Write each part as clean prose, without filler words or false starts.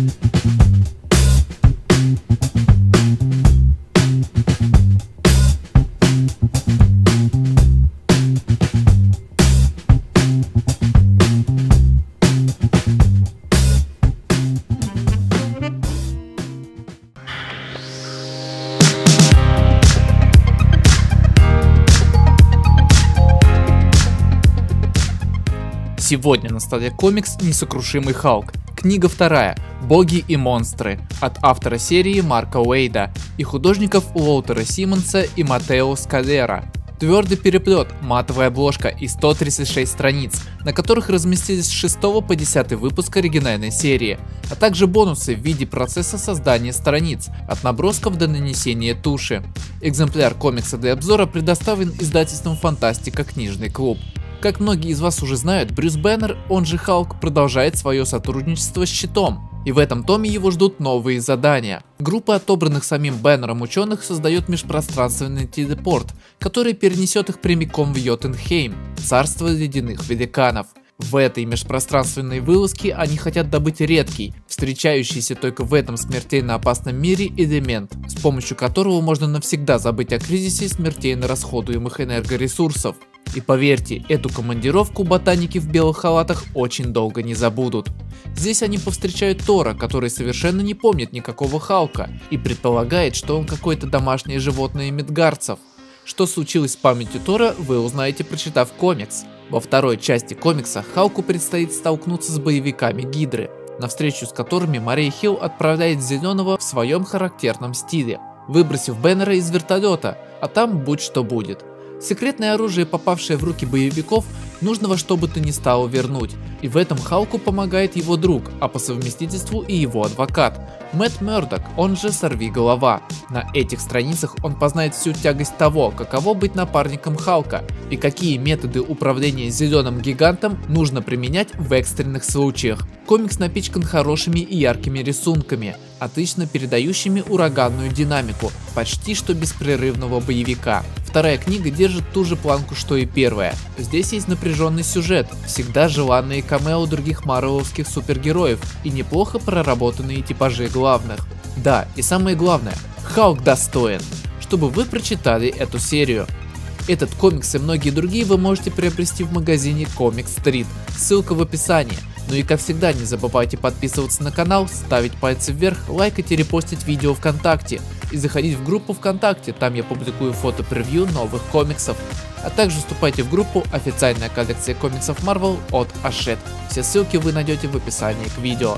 Сегодня на столе комикс «Несокрушимый Халк». Книга вторая «Боги и монстры» от автора серии Марка Уэйда и художников Уолтера Симмонса и Матео Скалера. Твердый переплет, матовая обложка и 136 страниц, на которых разместились с 6 по 10 выпуск оригинальной серии, а также бонусы в виде процесса создания страниц, от набросков до нанесения туши. Экземпляр комикса для обзора предоставлен издательством Фантастика Книжный клуб. Как многие из вас уже знают, Брюс Бэннер, он же Халк, продолжает свое сотрудничество с Щитом, и в этом томе его ждут новые задания. Группа отобранных самим Бэннером ученых создает межпространственный телепорт, который перенесет их прямиком в Йотунхейм, царство ледяных великанов. В этой межпространственной вылазке они хотят добыть редкий, встречающийся только в этом смертельно опасном мире элемент, с помощью которого можно навсегда забыть о кризисе смертельно расходуемых энергоресурсов. И поверьте, эту командировку ботаники в белых халатах очень долго не забудут. Здесь они повстречают Тора, который совершенно не помнит никакого Халка и предполагает, что он какое-то домашнее животное мидгардцев. Что случилось с памятью Тора, вы узнаете, прочитав комикс. Во второй части комикса Халку предстоит столкнуться с боевиками Гидры, на встречу с которыми Мария Хилл отправляет Зеленого в своем характерном стиле, выбросив Бэннера из вертолета, а там будь что будет. Секретное оружие, попавшее в руки боевиков, нужно во что бы то ни стало вернуть, и в этом Халку помогает его друг, а по совместительству и его адвокат, Мэтт Мёрдок, он же Сорвиголова. На этих страницах он познает всю тягость того, каково быть напарником Халка, и какие методы управления зеленым гигантом нужно применять в экстренных случаях. Комикс напичкан хорошими и яркими рисунками, отлично передающими ураганную динамику почти что беспрерывного боевика. Вторая книга держит ту же планку, что и первая. Здесь есть напряженный сюжет, всегда желанные камео других марвеловских супергероев и неплохо проработанные типажи главных. Да, и самое главное, Халк достоин, чтобы вы прочитали эту серию. Этот комикс и многие другие вы можете приобрести в магазине Comic Street, ссылка в описании. Ну и как всегда, не забывайте подписываться на канал, ставить пальцы вверх, лайкать и репостить видео ВКонтакте. И заходить в группу ВКонтакте, там я публикую фото-превью новых комиксов. А также вступайте в группу «Официальная коллекция комиксов Marvel» от Hachette. Все ссылки вы найдете в описании к видео.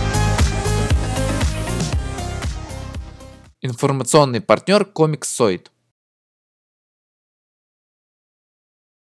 Информационный партнер Комиксоид.